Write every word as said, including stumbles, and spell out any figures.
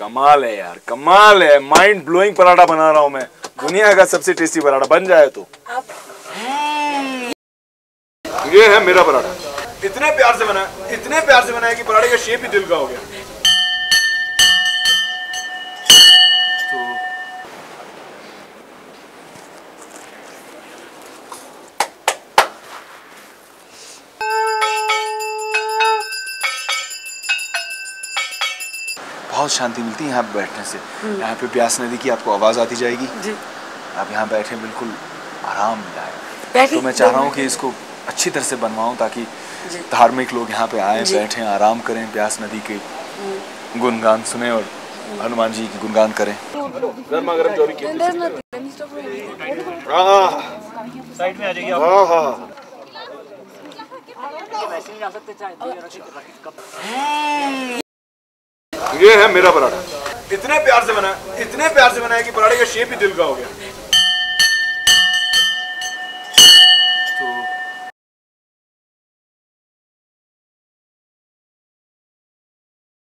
कमाल है यार, कमाल है। माइंड ब्लोइंग पराठा बना रहा हूँ मैं, दुनिया का सबसे टेस्टी पराठा बन जाए तो। ये है मेरा पराठा, इतने प्यार से बना, इतने प्यार से बनाया कि पराठे का शेप ही दिल का हो गया। बहुत शांति मिलती है यहाँ पे बैठने से। यहाँ पे ब्यास नदी की आपको आवाज आती जाएगी जी। आप यहाँ बैठे बिल्कुल आराम मिला। तो मैं चाह रहा हूँ कि इसको अच्छी तरह से बनवाऊँ ताकि धार्मिक लोग यहाँ पे आए, बैठें, आराम करें, ब्यास नदी के गुणगान सुने और हनुमान जी की गुणगान करें। गर्मा गर्म जो भी साइड में आ जाइए। हाँ हाँ ये है मेरा पराठा, इतने प्यार से बना, इतने प्यार से बनाया कि पराठे का शेप ही दिल का हो गया।